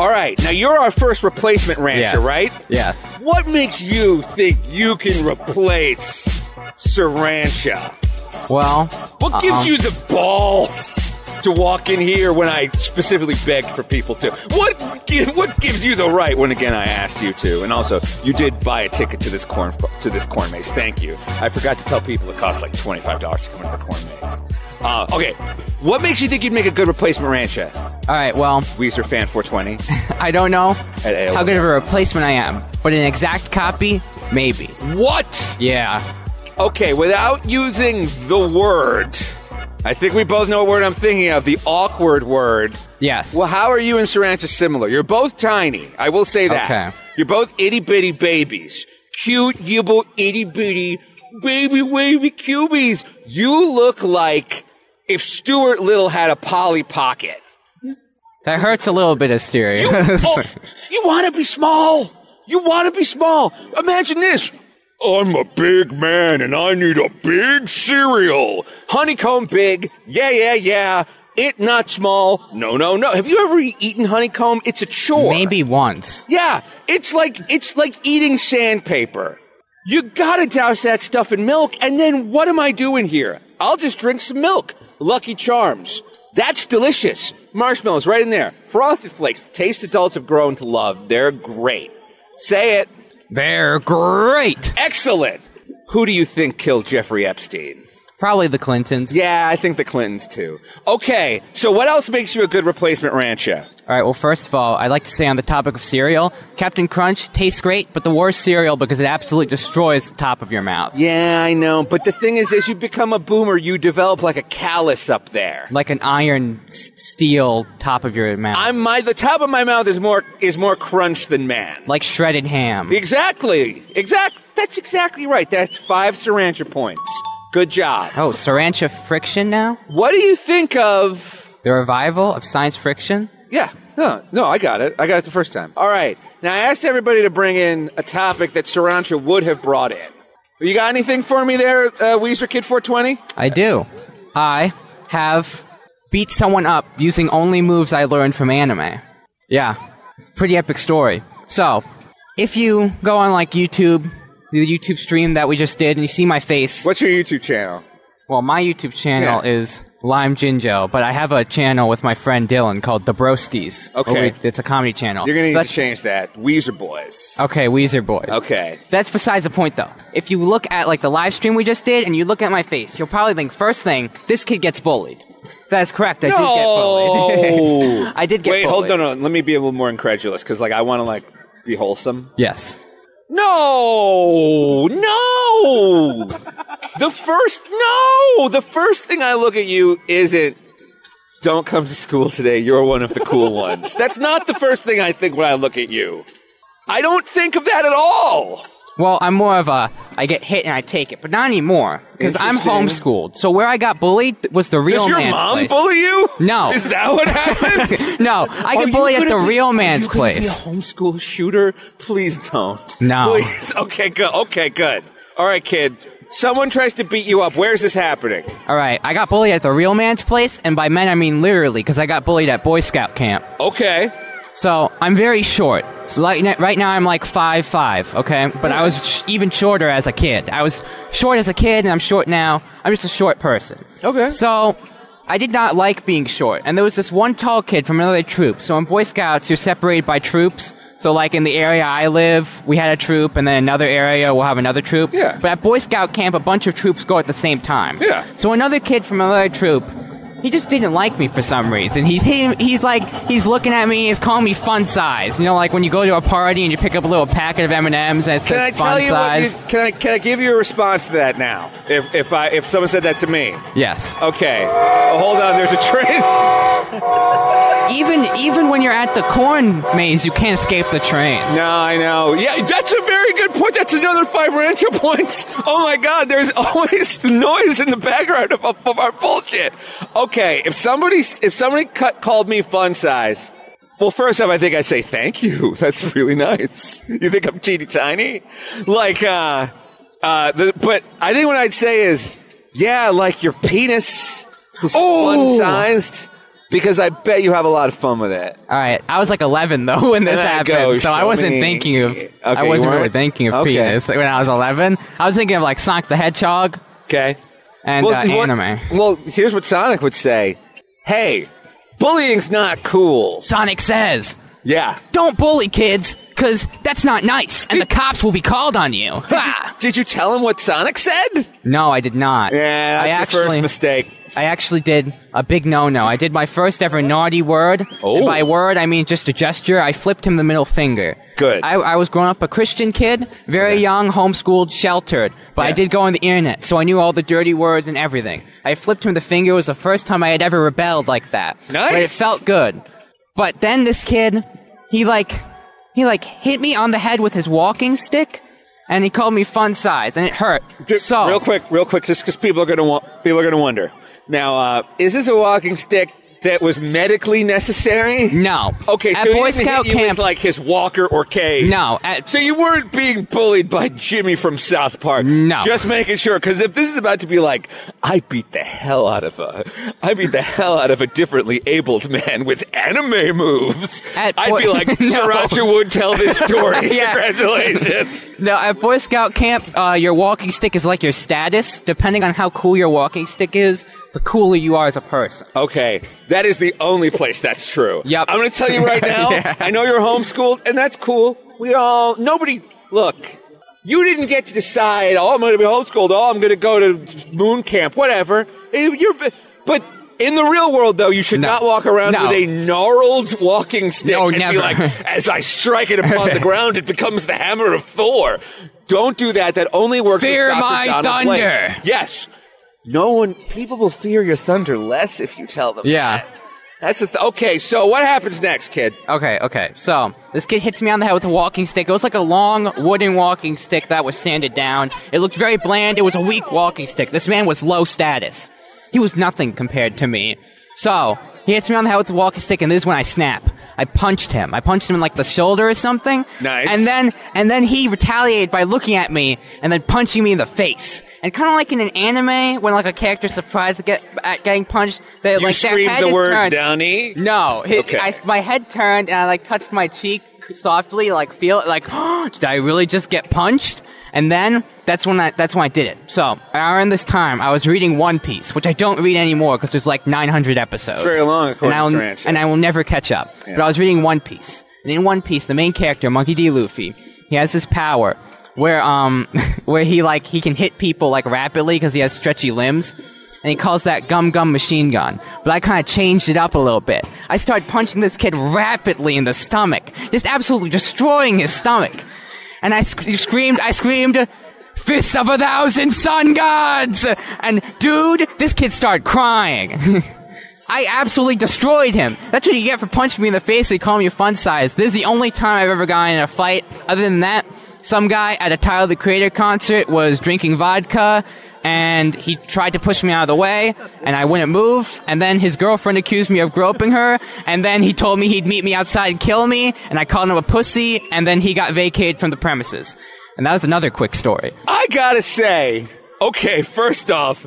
All right, now you're our first replacement rancher, right? Yes. What makes you think you can replace Sriracha? Well, What gives you the balls to walk in here when I specifically begged for people to? What gives you the right when again I asked you to? And also, you did buy a ticket to this corn maze. Thank you. I forgot to tell people it costs like $25 to come into the corn maze. Okay, what makes you think you'd make a good replacement rancher? all right, well, Weezer fan 420 I don't know at AOL. how good of a replacement I am, but an exact copy, maybe. What? Yeah. Okay, without using the word, I think we both know what word I'm thinking of, the awkward word. Yes. Well, how are you and Sriracha similar? You're both tiny. I will say that. Okay. You're both itty-bitty babies. Cute, yibble, itty-bitty, baby-wavy cubies. You look like if Stuart Little had a Polly Pocket. That hurts a little bit of stereo. You want to be small. You want to be small. Imagine this. I'm a big man and I need a big cereal. Honeycomb big. Yeah. It not small. No. Have you ever eaten honeycomb? It's a chore. Maybe once. Yeah. It's like eating sandpaper. You gotta douse that stuff in milk, and then what am I doing here? I'll just drink some milk. Lucky Charms. That's delicious. Marshmallows right in there. Frosted Flakes. The taste adults have grown to love. They're great. Say it. They're great. Excellent. Who do you think killed Jeffrey Epstein? Probably the Clintons. Yeah, I think the Clintons too. Okay, so what else makes you a good replacement rancher? All right, well, first of all, I'd like to say on the topic of cereal, Captain Crunch tastes great, but the worst cereal because it absolutely destroys the top of your mouth. Yeah, I know, but the thing is, as you become a boomer, you develop like a callus up there. Like an iron steel top of your mouth. The top of my mouth is more crunch than man. Like shredded ham. Exactly. That's exactly right. That's 5 Sriracha points. Good job. Oh, Sriracha friction now? What do you think of... The revival of science friction? Yeah. No, I got it. I got it the first time. All right. Now, I asked everybody to bring in a topic that Sriracha would have brought in. You got anything for me there, Weezer Kid 420? I do. I have beat someone up using only moves I learned from anime. Yeah. Pretty epic story. So, if you go on, like, YouTube, the YouTube stream that we just did, and you see my face... What's your YouTube channel? Well, my YouTube channel is Lime Jinjo, but I have a channel with my friend Dylan called The Broskies. Okay. It's a comedy channel. You're going to need to change that. Weezer Boys. Okay, Weezer Boys. Okay. That's besides the point, though. If you look at, like, the live stream we just did, and you look at my face, you'll probably think, first thing, this kid gets bullied. That is correct. I did get bullied. I did get bullied. Wait, hold on. Let me be a little more incredulous, because, like, I want to, like, be wholesome. Yes. No! The first thing I look at you isn't, don't come to school today, you're one of the cool ones. That's not the first thing I think when I look at you. I don't think of that at all. Well, I'm more of a, I get hit and I take it, but not anymore, because I'm Interesting. homeschooled. So where I got bullied was the real man's place. Does your mom bully you? No. Is that what happens? No, I get bullied at the real man's place. Are you gonna be a homeschool shooter? Please don't. No. Please. Okay, good. All right, kid. Someone tries to beat you up. Where's this happening? All right, I got bullied at the real man's place, and by men I mean literally, because I got bullied at Boy Scout camp. Okay. So, I'm very short. So, like, right now I'm like 5'5", okay? But I was even shorter as a kid. I was short as a kid, and I'm short now. I'm just a short person. Okay. So, I did not like being short. And there was this one tall kid from another troop. So, in Boy Scouts, you're separated by troops. So, like, in the area I live, we had a troop, and then another area, we'll have another troop. Yeah. But at Boy Scout camp, a bunch of troops go at the same time. Yeah. So, another kid from another troop... He just didn't like me for some reason. He's looking at me, he's calling me fun size. You know, like when you go to a party and you pick up a little packet of M&Ms and it says fun size. Can I give you a response to that now? If someone said that to me? Yes. Okay. Oh, hold on, there's a train. Even when you're at the corn maze, you can't escape the train. No, I know. Yeah, that's a very good point. That's another 5 Rancho points. Oh my God, there's always noise in the background of our bullshit. Okay, if somebody called me fun size, well, first off, I think I'd say thank you. That's really nice. You think I'm teeny tiny? Like, but I think what I'd say is, yeah, like your penis was fun sized. Because I bet you have a lot of fun with it. All right, I was like 11 though when this happened, so I wasn't thinking of. I wasn't really thinking of penis when I was 11. I was thinking of like Sonic the Hedgehog. Okay. And anime. Well, here's what Sonic would say: "Hey, bullying's not cool." Sonic says, "Yeah, don't bully kids, because that's not nice, and the cops will be called on you." Did you tell him what Sonic said? No, I did not. Yeah, that's your first mistake. I actually did a big no-no. I did my first ever naughty word. Oh. And by word, I mean just a gesture. I flipped him the middle finger. Good. I was growing up a Christian kid, very young, homeschooled, sheltered. But I did go on the internet, so I knew all the dirty words and everything. I flipped him the finger. It was the first time I had ever rebelled like that. Nice. But it felt good. But then this kid, he hit me on the head with his walking stick. And he called me fun size, and it hurt. So real quick, just because people are gonna wonder. Now, is this a walking stick that was medically necessary? No. Okay, so at Boy Scout camp, with, like his walker or cane. No. So you weren't being bullied by Jimmy from South Park. No. Just making sure, because if this is about to be like, I beat the hell out of a differently abled man with anime moves, I'd be like, Sriracha would tell this story. Yeah. Congratulations. No, at Boy Scout camp, your walking stick is like your status. Depending on how cool your walking stick is, the cooler you are as a person. Okay, that is the only place that's true. Yep. I'm going to tell you right now, Yeah. I know you're homeschooled, and that's cool. Look, you didn't get to decide, I'm going to be homeschooled, I'm going to go to moon camp, whatever. But in the real world, though, you should not walk around with a gnarled walking stick and never. be like, as I strike it upon the ground, it becomes the hammer of Thor. Don't do that. That only works Fear with Dr. my Donald thunder. Blake. Yes. People will fear your thunder less if you tell them that. That's okay, so what happens next, kid? Okay. So, this kid hits me on the head with a walking stick. It was like a long wooden walking stick that was sanded down. It looked very bland. It was a weak walking stick. This man was low status. He was nothing compared to me. So, he hits me on the head with the walking stick, and this is when I snap. I punched him. I punched him in like the shoulder or something. Nice. And then he retaliated by looking at me and then punching me in the face. And kind of like in an anime, when like a character's surprised at getting punched, they You like their screamed head the is word turned. Downy? No, Okay. my head turned and I like touched my cheek softly, like feel it, like did I really just get punched? And then that's when I did it. So around this time, I was reading One Piece, which I don't read anymore because there's like 900 episodes. It's very long, according to Rancho. And I will never catch up. Yeah. But I was reading One Piece, and in One Piece, the main character, Monkey D. Luffy, he has this power where where he can hit people like rapidly because he has stretchy limbs. And he calls that Gum Gum Machine Gun. But I kind of changed it up a little bit. I started punching this kid rapidly in the stomach. Just absolutely destroying his stomach. And I screamed, Fist of 1,000 Sun Gods! And dude, this kid started crying. I absolutely destroyed him. That's what you get for punching me in the face and calling me fun size. This is the only time I've ever gotten in a fight. Other than that, some guy at a Tyler the Creator concert was drinking vodka, and he tried to push me out of the way, and I wouldn't move, and then his girlfriend accused me of groping her, and then he told me he'd meet me outside and kill me, and I called him a pussy, and then he got vacated from the premises. And that was another quick story. I gotta say, okay, first off,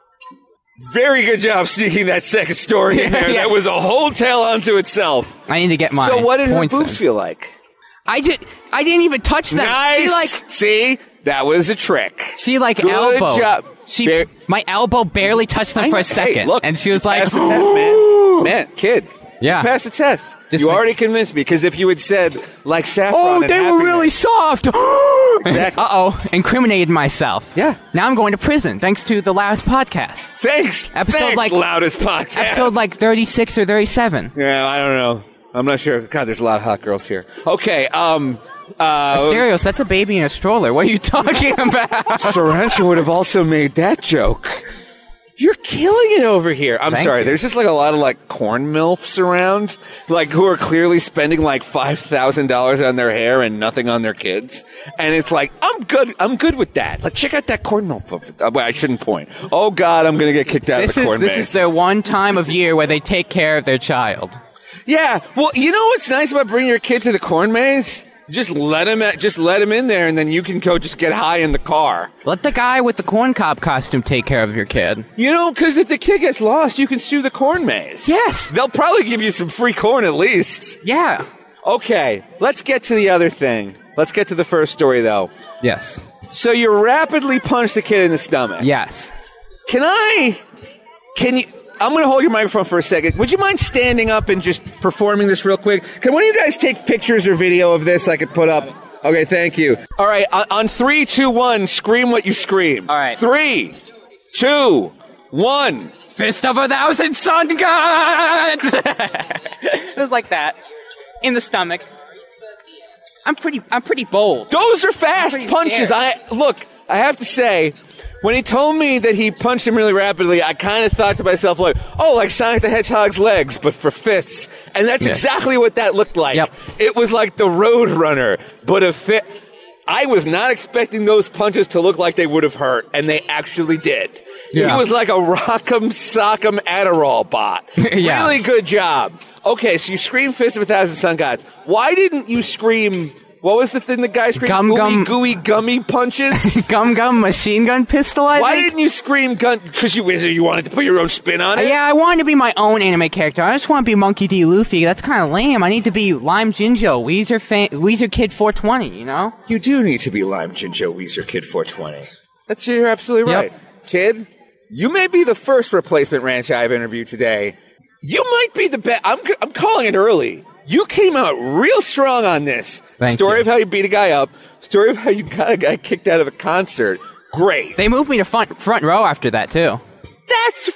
very good job sneaking that second story in there. Yeah. That was a whole tale unto itself. I need to get my So what did her points boobs in. feel like? I didn't even touch them. Nice. See? That was a trick. She like Good elbow. job. My elbow barely touched them for a second. Hey, look, and she was like, pass the test, man. Man, kid. Yeah. Pass the test. Just you like- already convinced me, because if you had said, like Saffron oh, and they were Happiness- really soft. Exactly. Uh-oh. Incriminated myself. Yeah. Now I'm going to prison, thanks to the last podcast. Thanks. Episode Thanks, like- loudest podcast. Episode like 36 or 37. Yeah, I don't know. I'm not sure. God, there's a lot of hot girls here. Okay, Asterios, that's a baby in a stroller. What are you talking about? Sriracha would have also made that joke. You're killing it over here. I'm Thank sorry. you. There's just like a lot of like corn milfs around, like who are clearly spending like $5,000 on their hair and nothing on their kids. And it's like, I'm good with that. Like, check out that corn milf. Well, I shouldn't point. Oh God, I'm gonna get kicked out of the corn This maze. is their one time of year where they take care of their child. Yeah. Well, you know what's nice about bringing your kid to the corn maze? Just let him in there, and then you can go just get high in the car. Let the guy with the corn cob costume take care of your kid. You know, because if the kid gets lost, you can sue the corn maze. Yes. They'll probably give you some free corn at least. Yeah. Okay, let's get to the other thing. Let's get to the first story, though. Yes. So you rapidly punched the kid in the stomach. Yes. Can you... I'm going to hold your microphone for a second. Would you mind standing up and just performing this real quick? Can one of you guys take pictures or video of this I could put up? Okay, thank you. All right, on 3, 2, 1, scream what you scream. All right. 3, 2, 1. Fist of 1,000 sun gods! It was like that. In the stomach. I'm pretty bold. Those are fast punches. Scared. I have to say, when he told me that he punched him really rapidly, I kind of thought to myself, like, oh, like Sonic the Hedgehog's legs, but for fists. And that's exactly what that looked like. Yep. It was like the Roadrunner, but a fit. I was not expecting those punches to look like they would have hurt, and they actually did. Yeah. He was like a Rock'em Sock'em Adderall bot. Yeah. Really good job. Okay, so you screamed Fist of 1,000 Sun Gods. Why didn't you scream... What was the thing the guy screamed? Gooey gummy punches? Gum machine gun pistol, I Why think? didn't you scream gun? Because you wanted to put your own spin on it? Yeah, I wanted to be my own anime character. I just want to be Monkey D. Luffy. That's kind of lame. I need to be Lime Jinjo, Weezer Kid 420, you know? You do need to be Lime Jinjo Weezer Kid 420. You're absolutely right. Yep. Kid, you may be the first replacement ranch I've interviewed today. You might be the best. I'm calling it early. You came out real strong on this. Thank Story you. of how you beat a guy up. Story of how you got a guy kicked out of a concert. Great. They moved me to front row after that, too. That's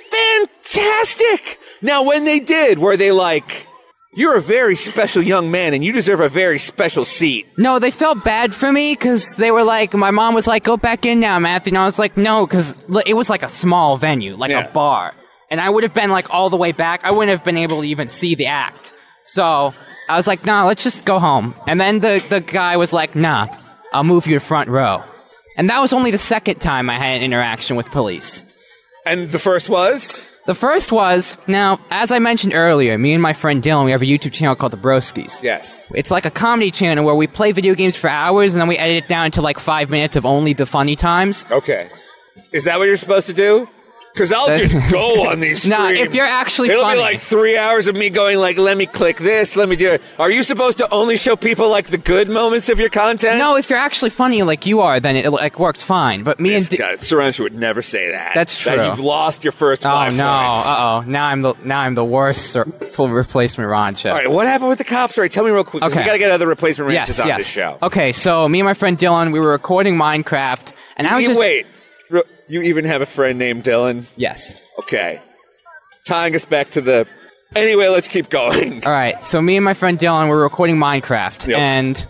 fantastic. Now, when they did, were they like, you're a very special young man and you deserve a very special seat? No, they felt bad for me because they were like, my mom was like, go back in now, Matthew. And I was like, no, because it was like a small venue, like a bar. And I would have been like all the way back. I wouldn't have been able to even see the act. So I was like, nah, let's just go home. And then the guy was like, nah, I'll move you to front row. And that was only the second time I had an interaction with police. And the first was? The first was, now, as I mentioned earlier, me and my friend Dylan, we have a YouTube channel called The Broskies. Yes. It's like a comedy channel where we play video games for hours and then we edit it down to like 5 minutes of only the funny times. Okay. Is that what you're supposed to do? Because I'll just go on these streams. Nah, if you're actually It'll funny. be like 3 hours of me going like, let me click this, let me do it. Are you supposed to only show people like the good moments of your content? No, if you're actually funny like you are, then it like works fine. But me and Saransh would never say that. That's true. That you've lost your first 5 Oh no! points. Now I'm the worst full replacement Rancho. All right, what happened with the cops? All right, tell me real quick. 'Cause Okay. We got to get other replacement ranches on Yes. this show. Okay, so me and my friend Dylan, we were recording Minecraft, and I was just Wait, you even have a friend named Dylan? Yes. Okay. Tying us back to the... Anyway, let's keep going. All right, so me and my friend Dylan were recording Minecraft, Yep. and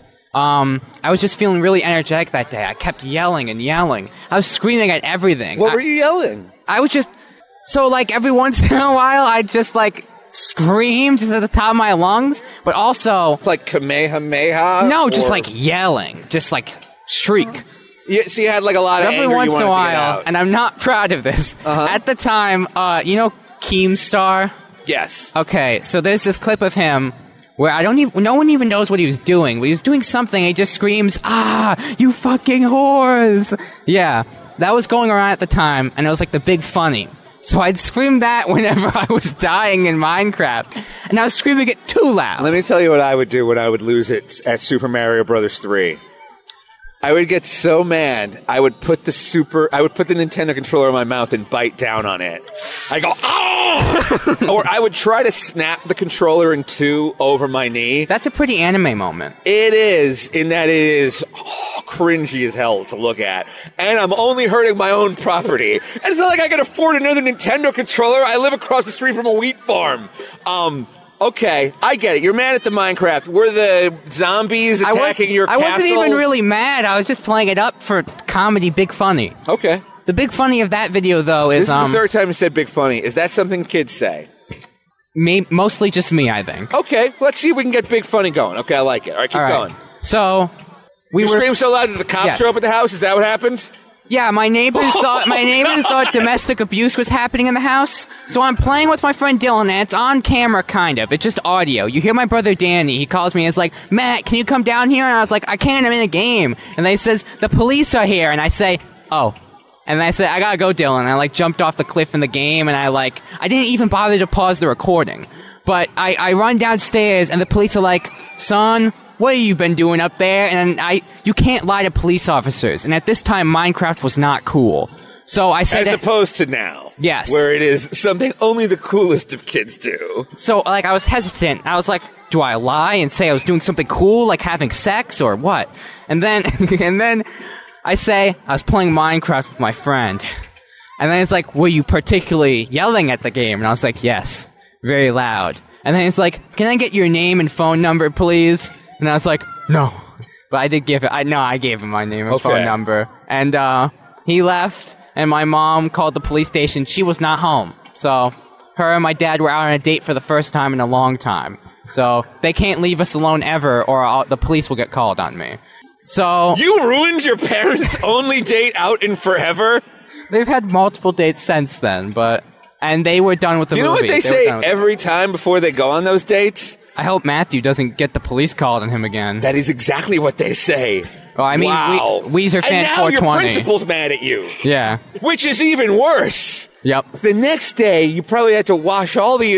I was just feeling really energetic that day. I kept yelling and yelling. I was screaming at everything. What were you yelling? I was just so like every once in a while, I'd just like scream just at the top of my lungs, but also Like Kamehameha? no, just or- like yelling, just like shriek. Yeah, so you had like a lot of Every anger once you in a wanted to get while, out. and I'm not proud of this. At the time, you know Keemstar? Yes. Okay, so there's this clip of him where no one even knows what he was doing, but he was doing something, and he just screams, "Ah, you fucking whores!" Yeah, that was going around at the time, and it was like the big funny. So I'd scream that whenever I was dying in Minecraft, and I was screaming it too loud. Let me tell you what I would do when I would lose it at Super Mario Brothers 3. I would get so mad, I would put the Nintendo controller in my mouth and bite down on it. I go, oh! Or I would try to snap the controller in two over my knee. That's a pretty anime moment. It is, in that it is cringy as hell to look at. And I'm only hurting my own property. And it's not like I can afford another Nintendo controller. I live across the street from a wheat farm. Okay, I get it. You're mad at the Minecraft. Were the zombies attacking your castle? I wasn't even really mad. I was just playing it up for comedy, big funny. Okay. The big funny of that video, though, is This is the third time you said big funny. Is that something kids say? mostly just me, I think. Okay, let's see if we can get big funny going. Okay, I like it. All right, keep going. So You screamed so loud that the cops Yes. show up at the house? Is that what happened? Yeah, my neighbors thought domestic abuse was happening in the house. So I'm playing with my friend Dylan, and it's on camera, kind of. It's just audio. You hear my brother Danny. He calls me and is like, Matt, can you come down here? And I was like, I can't. I'm in a game. And they says, the police are here. And I say, oh. And then I said, I gotta go, Dylan. And I, like, jumped off the cliff in the game, and I didn't even bother to pause the recording. But I run downstairs, and the police are like, son, what have you been doing up there? And you can't lie to police officers. And at this time, Minecraft was not cool. So I said, as opposed to now, yes, where it is something only the coolest of kids do. So I was hesitant. I was like, do I lie and say I was doing something cool, like having sex or what? And then I say I was playing Minecraft with my friend. And then it's like, were you particularly yelling at the game? And I was like, yes, very loud. And then he's like, can I get your name and phone number, please? And I was like, no. But I did give it. I gave him my name and phone number. And he left, and my mom called the police station. She was not home. So her and my dad were out on a date for the first time in a long time. So they can't leave us alone ever, or the police will get called on me. So you ruined your parents' only date out in forever? They've had multiple dates since then, and they were done with the movie. You know what they say every time before they go on those dates? I hope Matthew doesn't get the police called on him again. That is exactly what they say. Well, I mean, wow. Weezer fan 420. And now your principal's mad at you. Yeah. Which is even worse. Yep. The next day, you probably had to wash all the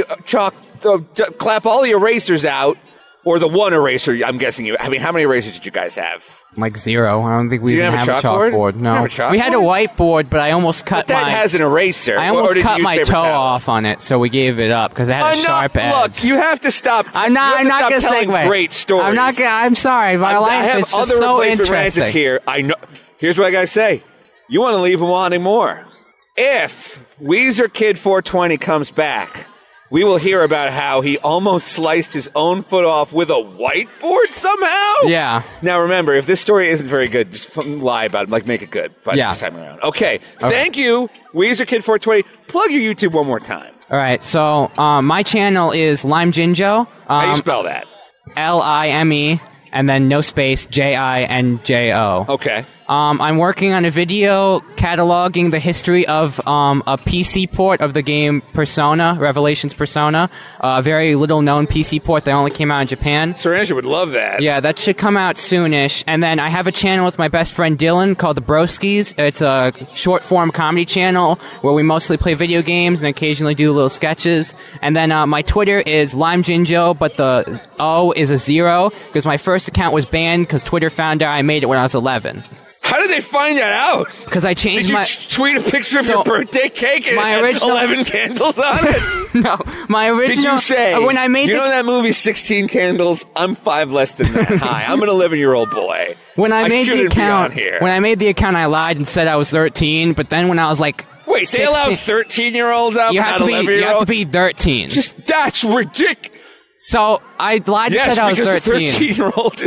clap all the erasers out, or the one eraser, I'm guessing I mean, how many erasers did you guys have? Like 0. I don't think we even have a chalkboard. No. You have a chalkboard? We had a whiteboard, but I almost cut that has an eraser. I almost cut my toe off on it, so we gave it up because it had a sharp edge. Look, you have to stop. I'm not going to segue. Great stories. I'm sorry. My life is just so interesting. Here. I know. Here's what I gotta say. You want to leave him wanting more. If Weezer Kid 420 comes back, we will hear about how he almost sliced his own foot off with a whiteboard somehow. Yeah. Now remember, if this story isn't very good, just lie about it. Make it good. This time around. Okay. Thank you, Weezer Kid 420. Plug your YouTube one more time. All right. So my channel is Lime Jinjo. How do you spell that? Lime, and then no space, Jinjo. Okay. I'm working on a video cataloging the history of a PC port of the game Persona, Revelations Persona. A very little known PC port that only came out in Japan. Saranja would love that. Yeah, that should come out soonish. And then I have a channel with my best friend Dylan called The Broskis. It's a short form comedy channel where we mostly play video games and occasionally do little sketches. And then my Twitter is LimeJinjo, but the O is a 0 because my first account was banned because Twitter found out I made it when I was 11. How did they find that out? Because I changed my... Did you tweet a picture of your birthday cake and my original... 11 candles on it? No, my original... Did you say, when I made you know that movie 16 Candles? I'm 5 less than that high. I'm an 11-year-old boy. When I made the account, I lied and said I was 13, but then when I was like... Wait, 16, they allow 13-year-olds out, not 11-year-olds? You have to be 13. That's ridiculous. So I lied and said I was 13. Because a 13-year-old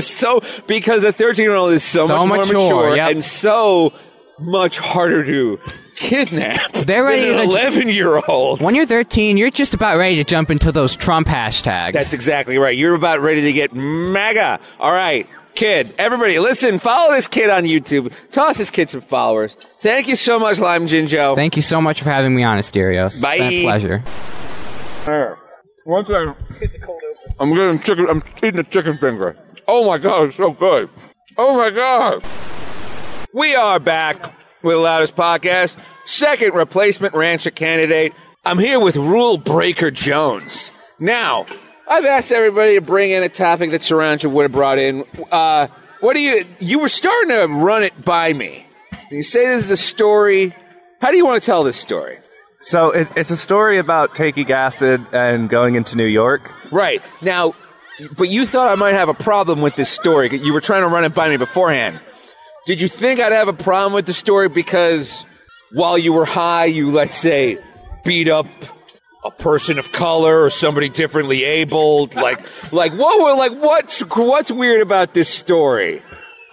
is so much more mature and so much harder to kidnap than an 11-year-old. When you're 13, you're just about ready to jump into those Trump hashtags. That's exactly right. You're about ready to get MAGA. All right, kid, everybody, listen, follow this kid on YouTube. Toss this kid some followers. Thank you so much, Lime Jinjo. Thank you so much for having me on, Asterios. Bye. It's been a pleasure. One second. I'm eating a chicken finger. Oh my God, it's so good. Oh my God. We are back with the Loudest Podcast, second replacement rancher candidate. I'm here with Rule Breaker Jones. Now, I've asked everybody to bring in a topic that Saranja would have brought in. You were starting to run it by me. You say this is a story. How do you want to tell this story? So it's a story about taking acid and going into New York. Right. Now, but you thought I might have a problem with this story. You were trying to run it by me beforehand. Did you think I'd have a problem with the story because while you were high, you, let's say, beat up a person of color or somebody differently abled? What's weird about this story?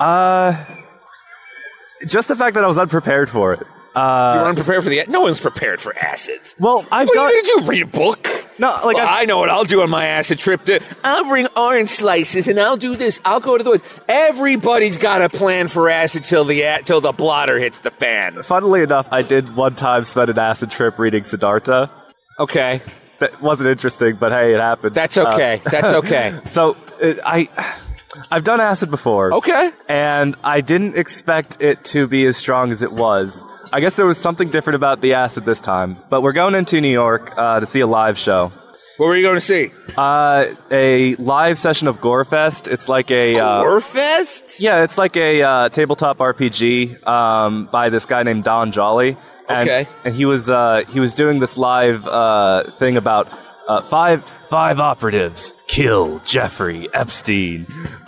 Just the fact that I was unprepared for it. You were unprepared for no one's prepared for acid. Well, Did you read a book? No, like Well, I know what I'll do on my acid trip. I'll bring orange slices and I'll do this. I'll go to the woods. Everybody's got a plan for acid till the blotter hits the fan. funnily enough, I did one time spend an acid trip reading Siddhartha. Okay, That wasn't interesting, but hey, it happened. that's okay. That's okay. So I've done acid before. Okay. And I didn't expect it to be as strong as it was. I guess there was something different about the acid this time. But we're going into New York to see a live show. What were you going to see? A live session of Gorefest. It's like a Gorefest? yeah, it's like a tabletop RPG by this guy named Don Jolly. And, Okay. And he was doing this live thing about five operatives kill Jeffrey Epstein.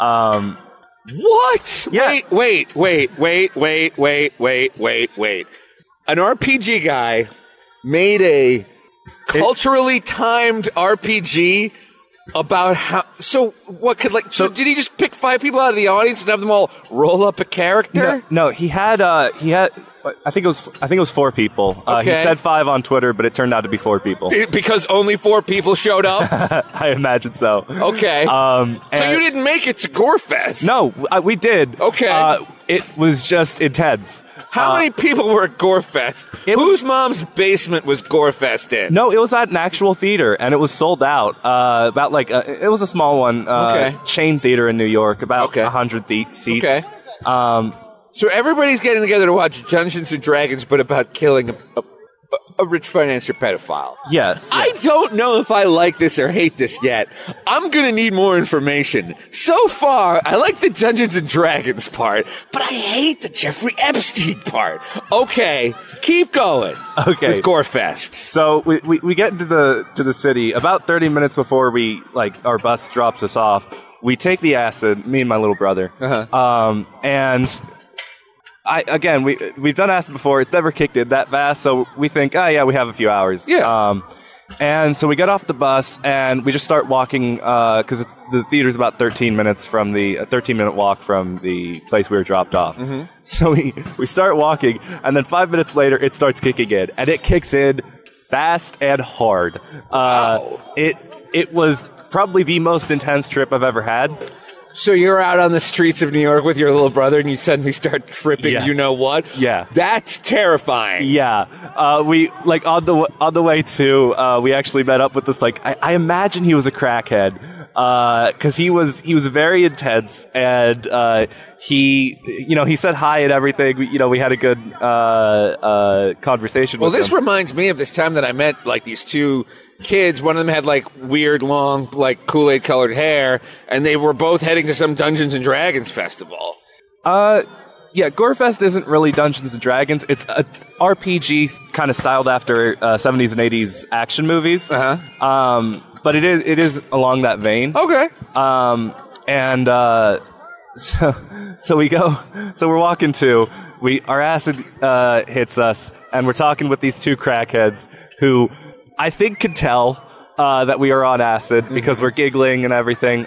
What? Yeah. Wait. An RPG guy made a culturally timed RPG about how. So what could like? So did he just pick 5 people out of the audience and have them all roll up a character? No, he had. I think it was 4 people. He Okay. said 5 on Twitter, but it turned out to be 4 people. Because only 4 people showed up. I imagine so. Okay. So and- you didn't make it to Gorefest. No, we did. Okay. It was just intense. How many people were at Gorefest? It was- Whose mom's basement was Gorefest in? No, it was at an actual theater, and it was sold out. About like it was a small one, Okay. chain theater in New York, about Okay. 100 seats. Okay. So everybody's getting together to watch Dungeons and Dragons, but about killing a rich financier pedophile. Yes. I don't know if I like this or hate this yet. I'm gonna need more information. So far, I like the Dungeons and Dragons part, but I hate the Jeffrey Epstein part. Okay, keep going. Okay. With Gorefest. So we get into the city about 30 minutes before our bus drops us off. We take the acid, me and my little brother, and we've done acid before. It's never kicked in that fast, so we think, we have a few hours. Yeah. And so we get off the bus and we just start walking because the theater's about 13 minutes from a 13-minute walk from the place we were dropped off. Mm-hmm. So we start walking, and then 5 minutes later it starts kicking in, and it kicks in fast and hard. Wow. It was probably the most intense trip I've ever had. So you're out on the streets of New York with your little brother, and you suddenly start tripping. Yeah. You know what? Yeah. That's terrifying. Yeah, we like on the way to we actually met up with this I imagine he was a crackhead because he was very intense, and he said hi and everything. We had a good conversation. Well, with this him. reminds me of this time that I met these 2 kids. One of them had weird long Kool-Aid colored hair, and they were both heading to some Dungeons and Dragons festival. Yeah, Gorefest isn't really Dungeons and Dragons. It's a RPG kind of styled after 70s and 80s action movies. But it is along that vein. Okay. So we go. So we're walking our acid hits us, and we're talking with these 2 crackheads who I think could tell that we are on acid because we're giggling and everything.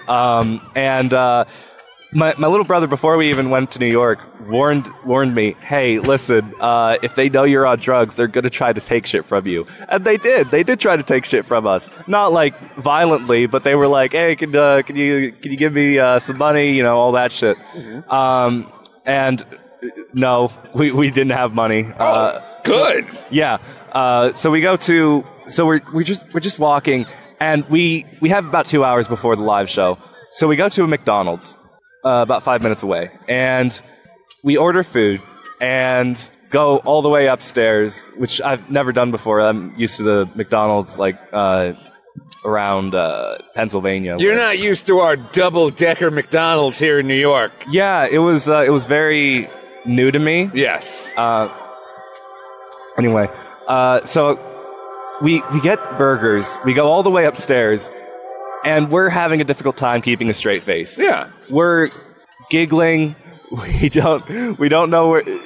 My little brother, before we even went to New York, warned me, hey, listen, if they know you're on drugs, they're going to try to take shit from you. And they did. They did try to take shit from us. Not violently, but they were like, hey, can you give me some money, all that shit. And no, we didn't have money. Good. So we go to, so we're just walking, and we have about 2 hours before the live show. So we go to a McDonald's. About 5 minutes away, and we order food and go all the way upstairs, which I've never done before. I'm used to the McDonald's around Pennsylvania. You're not used to our double-decker McDonald's here in New York. Yeah, it was very new to me. Yes. Anyway, so we get burgers. We go all the way upstairs. And we're having a difficult time keeping a straight face. Yeah. We're giggling. We don't know where.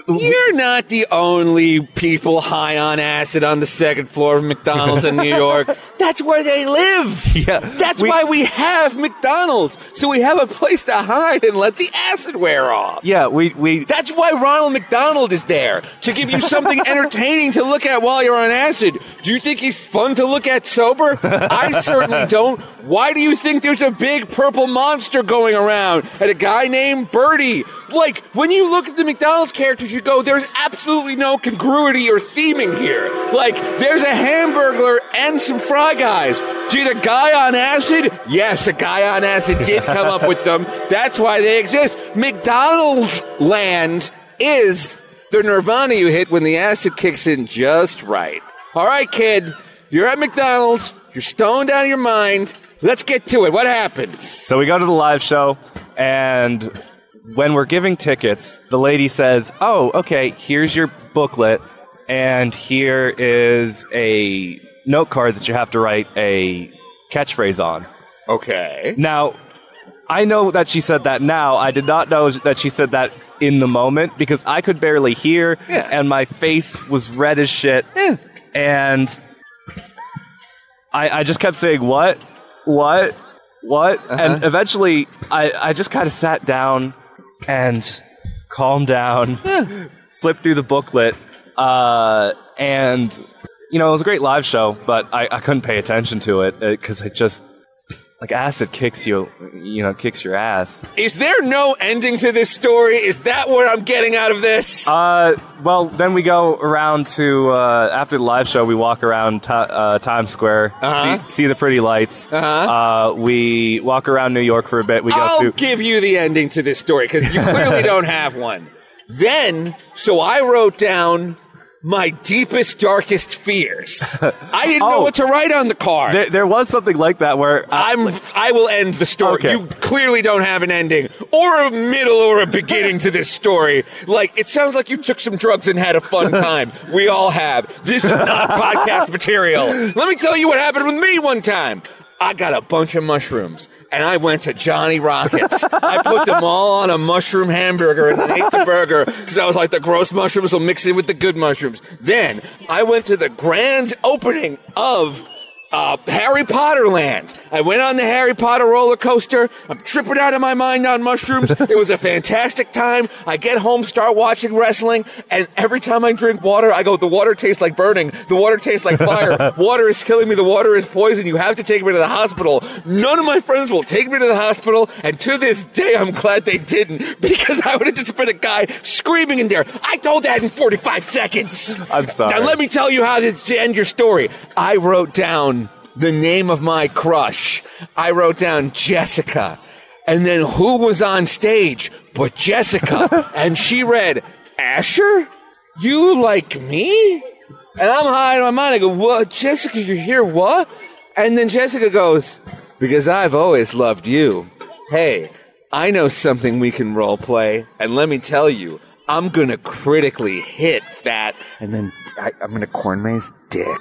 You're not the only people high on acid on the second floor of McDonald's in New York. That's where they live. Yeah, That's why we have McDonald's. So we have a place to hide and let the acid wear off. Yeah, we That's why Ronald McDonald is there, to give you something entertaining to look at while you're on acid. Do you think he's fun to look at sober? I certainly don't. Why do you think there's a big purple monster going around and a guy named Birdie? Like, when you look at the McDonald's characters, you go, there's absolutely no congruity or theming here. Like, there's a Hamburglar and some Fry Guys. Did a guy on acid? Yes, a guy on acid did come up with them. That's why they exist. McDonald's land is the nirvana you hit when the acid kicks in just right. All right, kid, you're at McDonald's. You're stoned out of your mind. Let's get to it. What happens? So we go to the live show, and when we're giving tickets, the lady says, "Oh, okay, here's your booklet, and here is a note card that you have to write a catchphrase on." Okay. Now, I know that she said that now. I did not know that she said that in the moment, because I could barely hear, and my face was red as shit, and I just kept saying, what? And eventually, I just kind of sat down and calmed down, flipped through the booklet, and, you know, it was a great live show, but I couldn't pay attention to it, because I just, like, acid kicks you, kicks your ass. Is there no ending to this story? Is that what I'm getting out of this? Well, then we go around to, after the live show, we walk around Times Square, see the pretty lights. We walk around New York for a bit. I'll give you the ending to this story, because you clearly don't have one. Then, so I wrote down my deepest, darkest fears. I didn't know what to write on the card. There was something like that where... I will end the story. Okay. You clearly don't have an ending, or a middle, or a beginning to this story. Like, it sounds like you took some drugs and had a fun time. We all have. This is not podcast material. Let me tell you what happened with me one time. I got a bunch of mushrooms, and I went to Johnny Rockets. I put them all on a mushroom hamburger and then ate the burger, because I was like, the gross mushrooms will mix in with the good mushrooms. Then I went to the grand opening of Harry Potter Land. I went on the Harry Potter roller coaster. I'm tripping out of my mind on mushrooms. It was a fantastic time. I get home, start watching wrestling, and every time I drink water, I go, the water tastes like burning. The water tastes like fire. Water is killing me. The water is poison. You have to take me to the hospital. None of my friends will take me to the hospital, and to this day, I'm glad they didn't, because I would have just been a guy screaming in there, I told that in 45 seconds. I'm sorry. Now let me tell you how to end your story. I wrote down the name of my crush. I wrote down Jessica. And then who was on stage but Jessica? And she read, Asher? You like me? And I'm high in my mind. I go, what? Jessica, you're here? What? And then Jessica goes, because I've always loved you. Hey, I know something we can role play. And let me tell you, I'm going to critically hit that. And then I'm going to corn maze dick.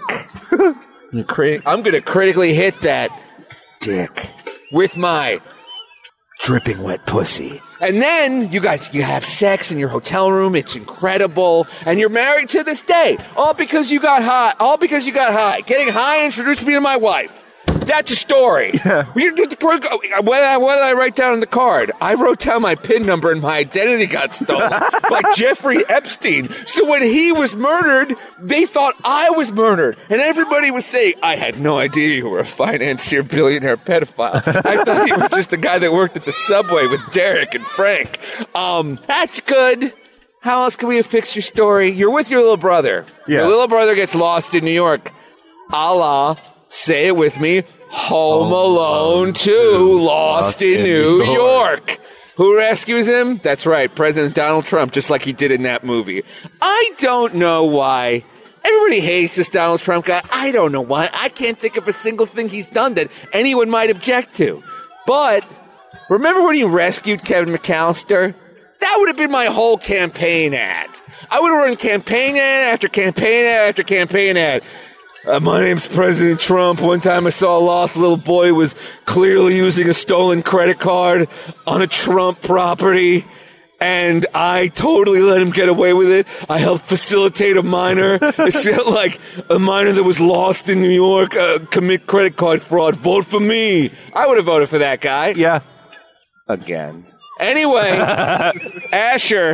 I'm going to critically hit that dick with my dripping wet pussy. And then you have sex in your hotel room. It's incredible. And you're married to this day. All because you got high. Getting high introduced me to my wife. That's a story. Yeah. What did I write down on the card? I wrote down my PIN number and my identity got stolen by Jeffrey Epstein. So when he was murdered, they thought I was murdered. And everybody was saying, I had no idea you were a financier, billionaire, pedophile. I thought you were just the guy that worked at the subway with Derek and Frank. That's good. How else can we fix your story? You're with your little brother. Yeah. Your little brother gets lost in New York. A la, say it with me, Home Alone 2, Lost in New York. Who rescues him? That's right, President Donald Trump, just like he did in that movie. I don't know why. Everybody hates this Donald Trump guy. I don't know why. I can't think of a single thing he's done that anyone might object to. But remember when he rescued Kevin McAllister? That would have been my whole campaign ad. I would have run campaign ad after campaign ad after campaign ad. My name's President Trump. One time I saw a lost little boy who was clearly using a stolen credit card on a Trump property. and I totally let him get away with it. I helped facilitate a minor. It's like a minor that was lost in New York, commit credit card fraud. Vote for me. I would have voted for that guy. Yeah. Again. Anyway, Asher,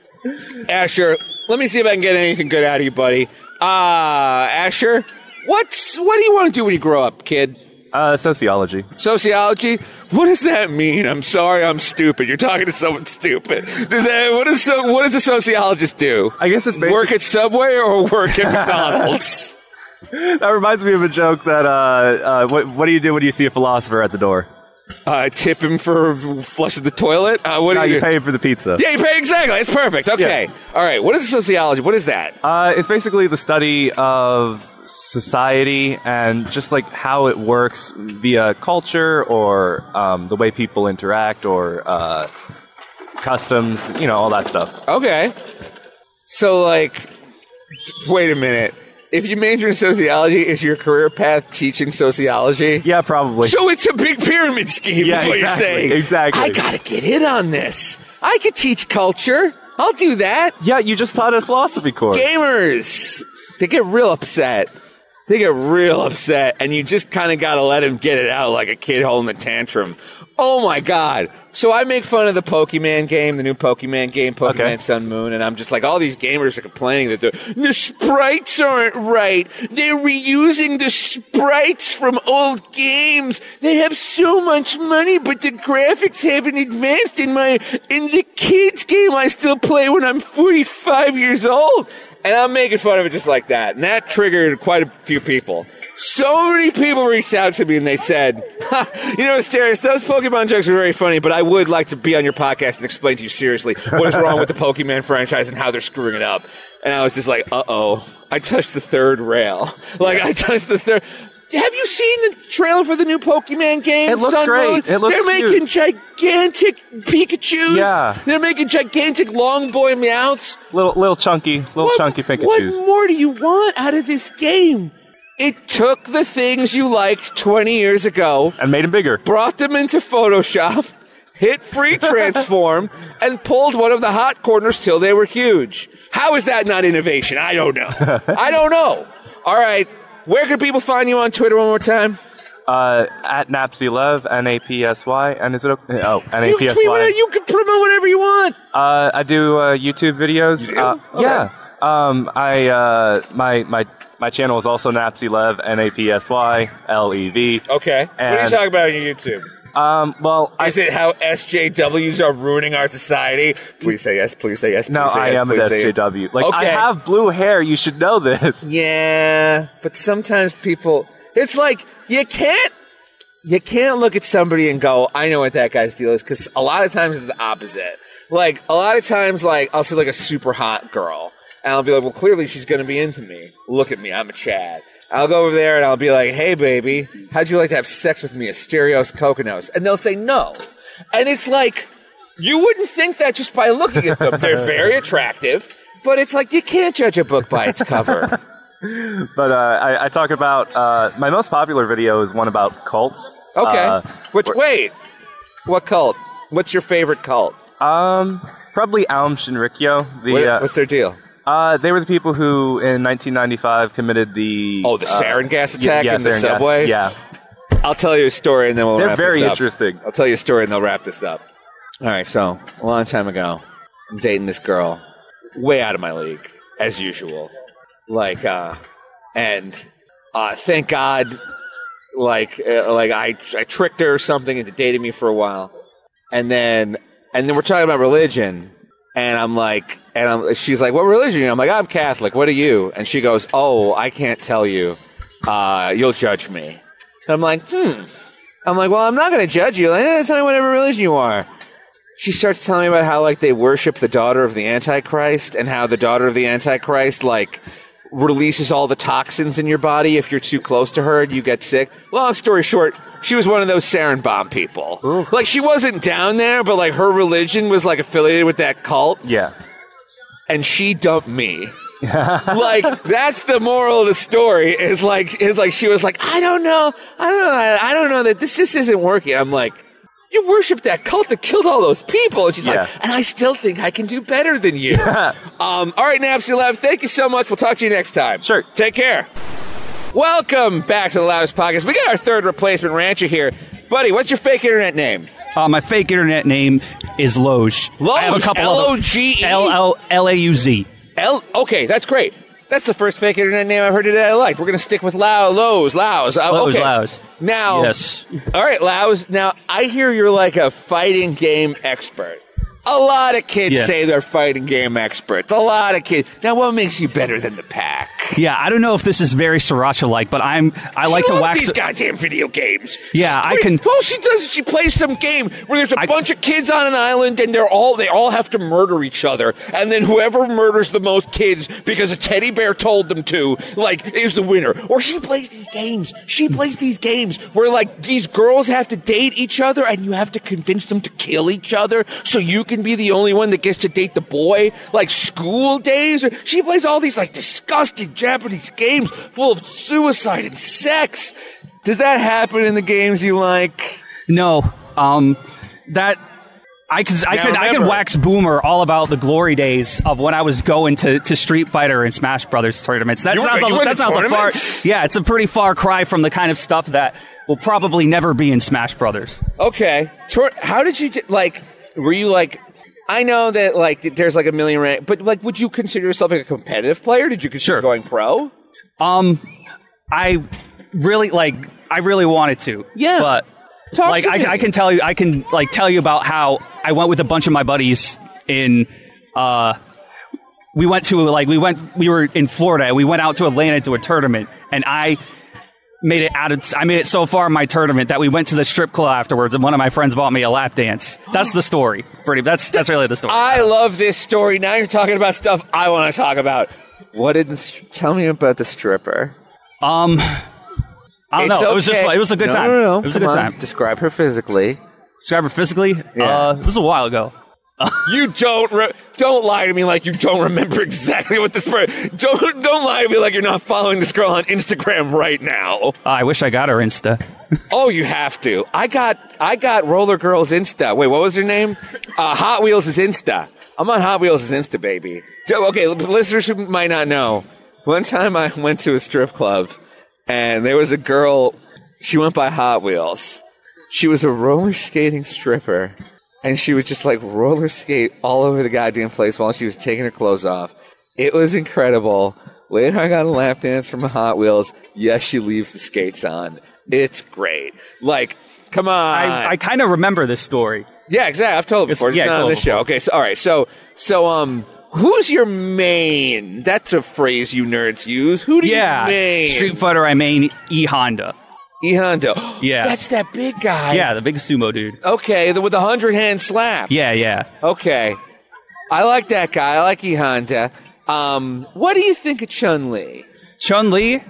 let me see if I can get anything good out of you, buddy. Asher, what do you want to do when you grow up, kid? Sociology. Sociology? What does that mean? I'm sorry, I'm stupid. You're talking to someone stupid. What does a sociologist do? I guess it's work at Subway or work at McDonald's? That reminds me of a joke that, what do you do when you see a philosopher at the door? Tip him for flushing the toilet? What do you pay him for the pizza. Yeah, you pay exactly. It's perfect. Okay. Yeah. All right. What is sociology? What is that? It's basically the study of society and just like how it works via culture or the way people interact or customs, all that stuff. Okay. So, like, wait a minute. If you major in sociology, is your career path teaching sociology? Yeah, probably. So it's a big pyramid scheme, is what you're saying. Exactly. I gotta get in on this. I could teach culture. I'll do that. Yeah, you just taught a philosophy course. Gamers, they get real upset. And you just kind of gotta let them get it out like a kid holding a tantrum. Oh my God. So I make fun of the Pokemon game, the new Pokemon game, Pokemon Sun Moon, and I'm just like, all these gamers are complaining that the sprites aren't right. They're reusing the sprites from old games. They have so much money, but the graphics haven't advanced in the kids game I still play when I'm 45 years old. And I'm making fun of it just like that. And that triggered quite a few people. So many people reached out to me and they said, Asterios, those Pokemon jokes are very funny, but I would like to be on your podcast and explain to you seriously what is wrong with the Pokemon franchise and how they're screwing it up. And I was just like, uh-oh, I touched the third rail. I touched the third. Have you seen the trailer for the new Pokemon game? It looks great. It looks They're making gigantic Pikachus. Yeah. They're making gigantic long boy Meowths. Little chunky Pikachus. What more do you want out of this game? It took the things you liked 20 years ago and made them bigger, brought them into Photoshop, hit free transform, and pulled one of the hot corners till they were huge. How is that not innovation? I don't know. All right. Where can people find you on Twitter one more time? At Napsy11, N-A-P-S-Y. And is it okay? Oh, N-A-P-S-Y. You can promote whatever you want. I do YouTube videos. Okay. Yeah. My channel is also Napsy11, N-A-P-S-Y-L-E-V. Okay. What are you talking about on your YouTube? Is it how SJWs are ruining our society? Please say yes, please say yes, please no, say I yes, am an SJW. I have blue hair, you should know this. Yeah, but sometimes people, it's like, you can't look at somebody and go, I know what that guy's deal is, because a lot of times it's the opposite. A lot of times, I'll see, a super hot girl, and I'll be like, well, clearly she's going to be into me. Look at me, I'm a Chad. I'll go over there and I'll be like, hey, baby, how'd you like to have sex with me, Asterios Kokonos? And they'll say no. And it's like, you wouldn't think that just by looking at them. They're very attractive, but it's like, you can't judge a book by its cover. But I talk about, my most popular video is one about cults. Okay. Wait, what cult? What's your favorite cult? Probably Aum Shinrikyo. What's their deal? They were the people who, in 1995, committed the sarin gas attack in the subway? Yeah. I'll tell you a story and then we'll wrap this up. They're very interesting. I'll tell you a story and they'll wrap this up. All right, so, a long time ago, I'm dating this girl, way out of my league, as usual. Thank God, I tricked her or something into dating me for a while. And then we're talking about religion. And I'm like, she's like, what religion are you? I'm like, I'm Catholic. What are you? And she goes, oh, I can't tell you. You'll judge me. And I'm like, I'm like, well, I'm not going to judge you. Tell me whatever religion you are. She starts telling me about how, they worship the daughter of the Antichrist and how the daughter of the Antichrist, releases all the toxins in your body. If you're too close to her and you get sick. Long story short, she was one of those sarin bomb people. Ooh. She wasn't down there, but her religion was affiliated with that cult. Yeah. And she dumped me. That's the moral of the story is she was like, I don't know that this just isn't working. I'm like, you worship that cult that killed all those people. And she's Yeah. like, and I still think I can do better than you. All right, Napsy Lev, thank you so much. We'll talk to you next time. Sure. Take care. Welcome back to the Loudest Podcast. We got our third replacement rancher here. Buddy, what's your fake internet name? My fake internet name is Loge. Loge, I have a couple L-O-G-E? L-L-L-A-U-Z. Okay, that's great. That's the first fake internet name I've heard today I liked. We're going to stick with Lowe's. Lowe's, Okay. Lowe's. Now, Yes. All right, Lowe's. Now, I hear you're like a fighting game expert. A lot of kids Yeah. say they're fighting game experts. A lot of kids. Now, what makes you better than the pack? Yeah, I don't know if this is very Sriracha-like, but I like She to loves wax. these goddamn video games. Yeah, She's I can- All she does is she plays some game where there's a bunch of kids on an island and they all have to murder each other, and then whoever murders the most kids because a teddy bear told them to, like, is the winner. Or she plays these games. She plays these games where like these girls have to date each other and you have to convince them to kill each other so you can be the only one that gets to date the boy, like School Days. She plays all these like disgusting Japanese games full of suicide and sex. Does that happen in the games you like? No, that I could remember. wax Boomer all about the glory days of when I was going to Street Fighter and Smash Brothers tournaments. That You went to sounds a far. tournaments? Yeah, it's a pretty far cry from the kind of stuff that will probably never be in Smash Brothers. Okay. How did you were you like, I know that like there's like a million rank, but like would you consider yourself like a competitive player? Did you consider Sure. going pro? I really wanted to. Yeah. But Talk like to me. I can tell you about how I went with a bunch of my buddies in we were in Florida and we went out to Atlanta to a tournament, and I made it so far in my tournament that we went to the strip club afterwards, and one of my friends bought me a lap dance. That's the story. That's really the story. I love this story. Now you're talking about stuff I want to talk about. Tell me about the stripper. I don't know. It was okay. it was a good time. No. It was a Come good on. time. Describe her physically. Describe her physically. Yeah. It was a while ago. You don't lie to me like you don't remember exactly what this person. Don't lie to me like you're not following this girl on Instagram right now. I wish I got her Insta. Oh, you have to. I got Roller Girl's Insta. Wait, what was her name? Hot Wheels' Insta. I'm on Hot Wheels' Insta, baby. Okay, listeners who might not know, one time I went to a strip club, and there was a girl, she went by Hot Wheels. She was a roller skating stripper, and she would just like roller skate all over the goddamn place while she was taking her clothes off. It was incredible. Later I got a lap dance from Hot Wheels. Yes, she leaves the skates on. It's great. Like, come on. I kind of remember this story. Yeah, exactly. I've told it before. It's yeah, I not on told this it show. before. Okay, so all right. So who's your main? That's a phrase you nerds use. Who do you main? Street Fighter, I main E Honda. E Hondo. Yeah. That's that big guy. Yeah, the big sumo dude. Okay, with the 100-hand slap. Yeah. Okay. I like that guy. I like E Honda. What do you think of Chun-Li? Chun-Li,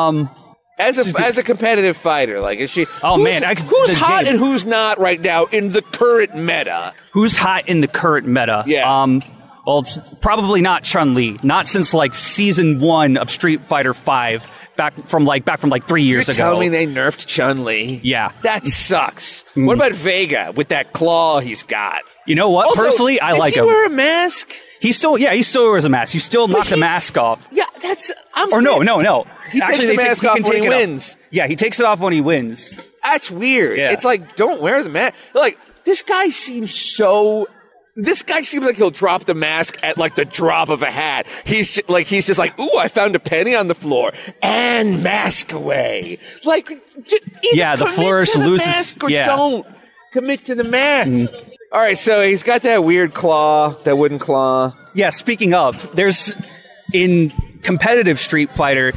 As a competitive fighter, like is she? Oh, who's- man, who's the hot game. and who's not right now in the current meta? who's hot in the current meta? Yeah. Well, it's probably not Chun-Li. Not since like season 1 of Street Fighter 5, back from 3 years You're ago. telling me they nerfed Chun-Li? Yeah. That sucks. What about Vega with that claw he's got? You know what? Also, Personally, I does like he him. wear a mask? He still wears a mask. You still knock the he- mask off. Yeah, that's. Or no. He takes the mask off when he wins. Yeah, he takes it off when he wins. That's weird. Yeah. It's like, don't wear the mask. Like, this guy seems so. This guy seems like he'll drop the mask at like the drop of a hat. He's just like, ooh, I found a penny on the floor and mask away. Like, Yeah, the commit flourish to the loses- mask or yeah. don't commit to the mask. All right, so he's got that weird claw, that wooden claw. Yeah, speaking of, there's in competitive Street Fighter,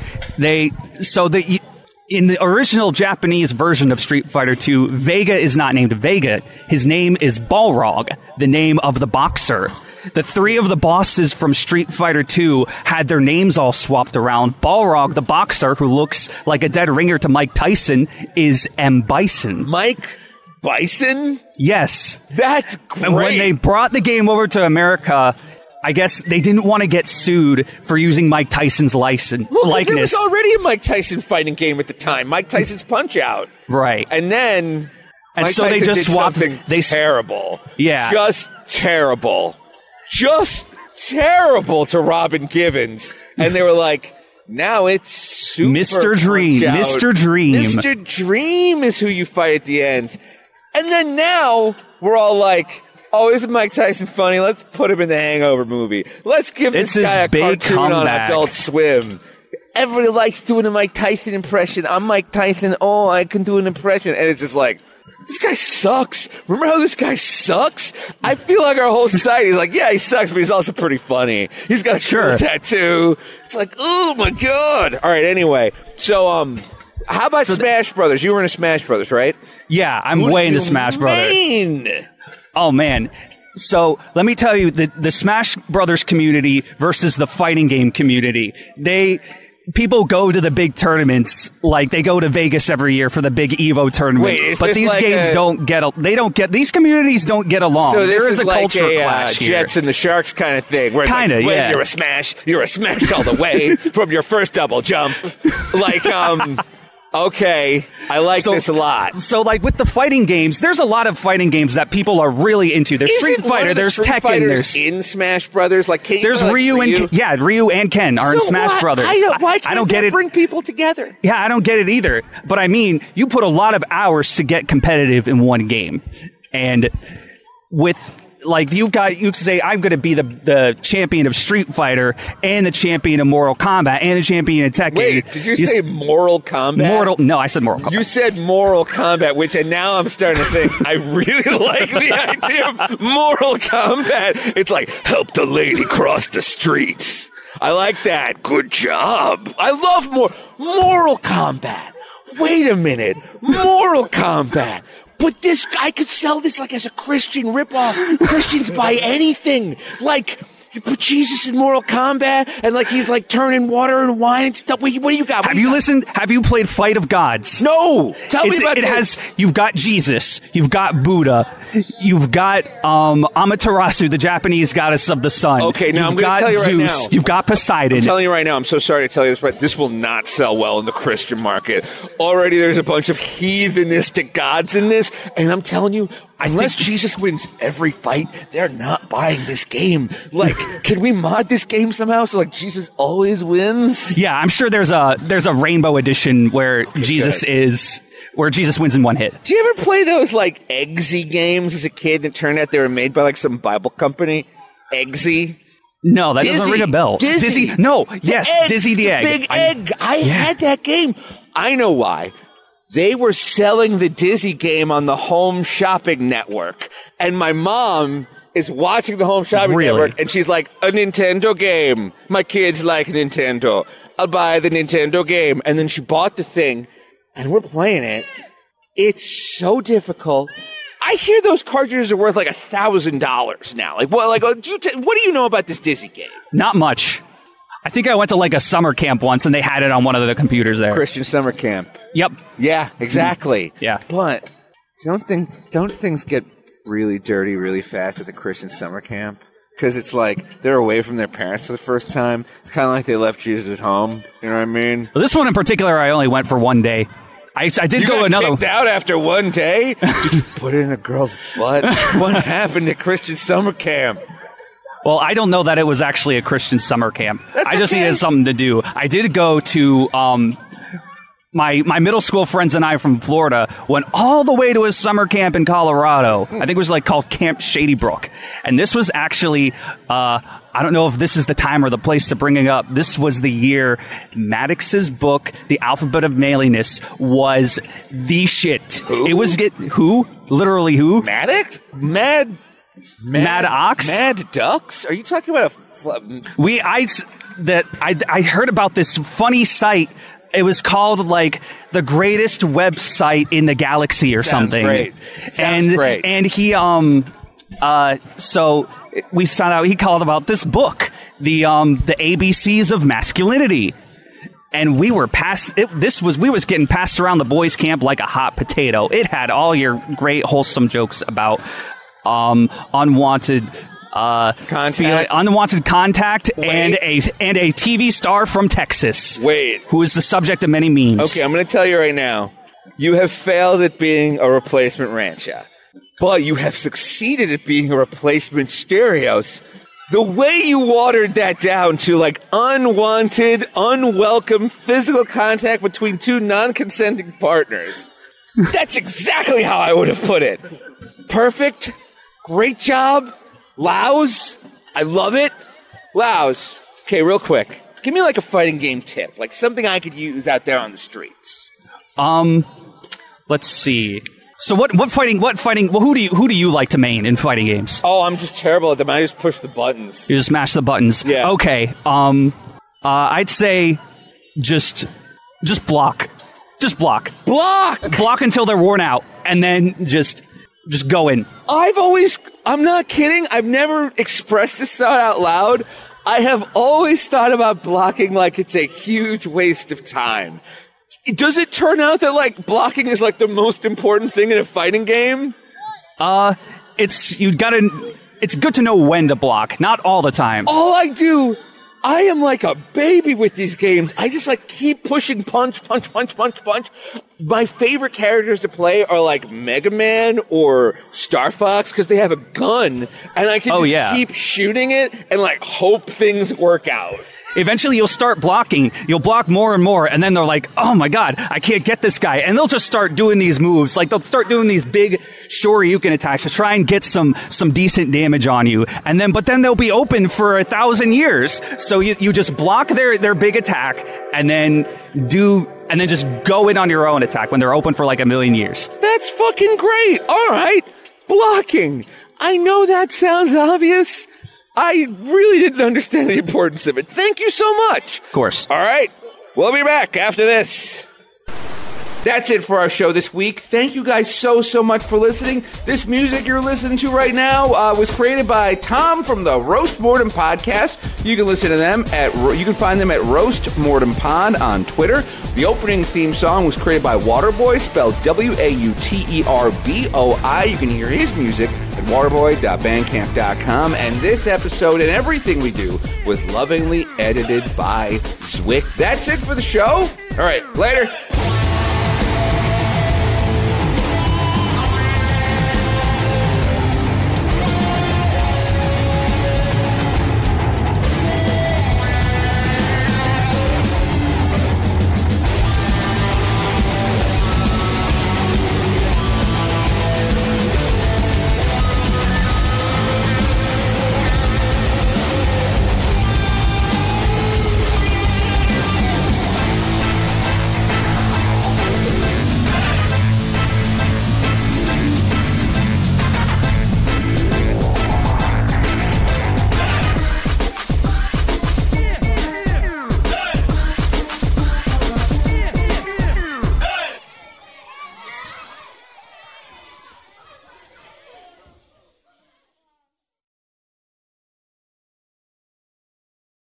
in the original Japanese version of Street Fighter 2, Vega is not named Vega. His name is Balrog, the name of the boxer. The 3 of the bosses from Street Fighter 2 had their names all swapped around. Balrog, the boxer, who looks like a dead ringer to Mike Tyson, is M. Bison. Mike Bison? Yes. That's great. And when they brought the game over to America, I guess they didn't want to get sued for using Mike Tyson's likeness. There was already a Mike Tyson fighting game at the time, Mike Tyson's Punch-Out. Right. And then, And Mike so they Tyson just did swapped. something They terrible. Yeah. Just terrible. Just terrible to Robin Givens. And they were like, now it's super Mr. Dream. Punch-Out. Mr. Dream. Mr. Dream is who you fight at the end. And then now we're all like, oh, isn't Mike Tyson funny? Let's put him in the Hangover movie. Let's give It's this guy his a big cartoon on comeback. Adult Swim. Everybody likes doing a Mike Tyson impression. I'm Mike Tyson. Oh, I can do an impression. And it's just like, this guy sucks. Remember how this guy sucks? I feel like our whole society is like, yeah, he sucks, but he's also pretty funny. He's got a cool tattoo. It's like, oh my God. All right, anyway. So, how about Smash Brothers? You were in a Smash Brothers, right? Yeah, I'm way into Smash Brothers. Oh, man. So let me tell you, the Smash Brothers community versus the fighting game community, people go to the big tournaments, like they go to Vegas every year for the big Evo tournament. Wait, but these like games these communities don't get along. So there is a like culture clash here. Jets and the Sharks kind of thing. Where it's Kinda, like, yeah. You're a smash all the way from your first double jump. Like, okay, I like this a lot. So, like, with the fighting games, there's a lot of fighting games that people are really into. There's Street Fighter, there's Tekken, there's in Smash Brothers. Like, there's Ryu and Ken are in Smash Brothers. Why can't they bring people together? Yeah, I don't get it either. But I mean, you put a lot of hours to get competitive in one game, and with like you can say I'm going to be the champion of Street Fighter and the champion of Mortal Kombat and the champion of Tekken. Wait, did you say Mortal Kombat? No, I said Mortal Kombat. You said Mortal Kombat, and now I'm starting to think I really like the idea of Mortal Kombat. It's like, help the lady cross the streets. I like that. Good job. I love Mortal Kombat. Wait a minute. Mortal Kombat. But I could sell this like as a Christian ripoff. Christians buy anything. Like, you put Jesus in Mortal Kombat, and like he's like turning water and wine and stuff. What do you got? Have you played Fight of Gods? No. Tell me about this. You've got Jesus, you've got Buddha, you've got Amaterasu, the Japanese goddess of the sun. Okay, now you've I'm going to tell you right Zeus, now. You've got Poseidon. I'm telling you right now, I'm so sorry to tell you this, but this will not sell well in the Christian market. Already there's a bunch of heathenistic gods in this, and I'm telling you, unless Jesus wins every fight, they're not buying this game. Like, can we mod this game somehow so like Jesus always wins? Yeah, I'm sure there's a rainbow edition where Jesus wins in one hit. Do you ever play those like Eggsy games as a kid and it turned out they were made by like some Bible company? Eggsy? No, that doesn't ring a bell. Dizzy. No, yes, Egg, Dizzy the Egg. Big Egg. I had that game. I know why. They were selling the Dizzy game on the Home Shopping Network. And my mom is watching the Home Shopping Network, and she's like, a Nintendo game. My kids like Nintendo. I'll buy the Nintendo game. And then she bought the thing, and we're playing it. It's so difficult. I hear those cartridges are worth like $1,000 now. Like, what? Like, what do you know about this Dizzy game? Not much. I think I went to like a summer camp once, and they had it on one of the computers there. Christian summer camp. Yep. Yeah, exactly. Yeah. But don't things get really dirty really fast at the Christian summer camp? Because it's like they're away from their parents for the first time. It's kind of like they left Jesus at home. You know what I mean? Well, this one in particular, I only went for one day. I did you go got another. Kicked out after one day? Did you put it in a girl's butt? What happened at Christian summer camp? Well, I don't know that it was actually a Christian summer camp. I just needed something to do. I did go to my middle school friends and I from Florida went all the way to a summer camp in Colorado. I think it was like called Camp Shady Brook. And this was actually I don't know if this is the time or the place to bring it up. This was the year Maddox's book, The Alphabet of Mailiness, was the shit. Who? It was who? Literally who? Maddox? Mad Ox? Mad Ducks? Are you talking about I heard about this funny site. It was called like the greatest website in the galaxy or something. Great. Sounds great. And he so we found out he called about this book, the ABCs of masculinity. And we were we was getting passed around the boys' camp like a hot potato. It had all your great wholesome jokes about unwanted contact and a TV star from Texas. Wait. Who is the subject of many memes. Okay, I'm going to tell you right now. You have failed at being a replacement Rancha, but you have succeeded at being a replacement Stereos. The way you watered that down to like unwanted, unwelcome physical contact between two non-consenting partners. That's exactly how I would have put it. Perfect. Great job. Louse. I love it. Louse. Okay, real quick. Give me like a fighting game tip, like something I could use out there on the streets. Let's see. So what fighting? Well, who do you like to main in fighting games? Oh, I'm just terrible at them. I just push the buttons. You just mash the buttons. Yeah. Okay. I'd say just block. Just block. Block! Block until they're worn out, and then just go in. I'm not kidding. I've never expressed this thought out loud. I have always thought about blocking like it's a huge waste of time. Does it turn out that like blocking is like the most important thing in a fighting game? It's good to know when to block, not all the time. All I do, I am like a baby with these games. I just like keep pushing punch. My favorite characters to play are like Mega Man or Star Fox because they have a gun and I can keep shooting it and like hope things work out. Eventually you'll start blocking, you'll block more and more, and then they're like, oh my god, I can't get this guy. And they'll just start doing these moves, like they'll start doing these big Shoryuken attacks to try and get some decent damage on you. But then they'll be open for 1,000 years. So you just block their big attack, and then just go in on your own attack when they're open for like 1,000,000 years. That's fucking great. All right. Blocking. I know that sounds obvious. I really didn't understand the importance of it. Thank you so much. Of course. All right. We'll be back after this. That's it for our show this week. Thank you guys so much for listening. This music you're listening to right now was created by Tom from the Roast Mortem podcast. You can listen to them you can find them at Roast Mortem Pod on Twitter. The opening theme song was created by Waterboy, spelled Wauterboi. You can hear his music at waterboy.bandcamp.com. And this episode and everything we do was lovingly edited by Zwick. That's it for the show. All right, later.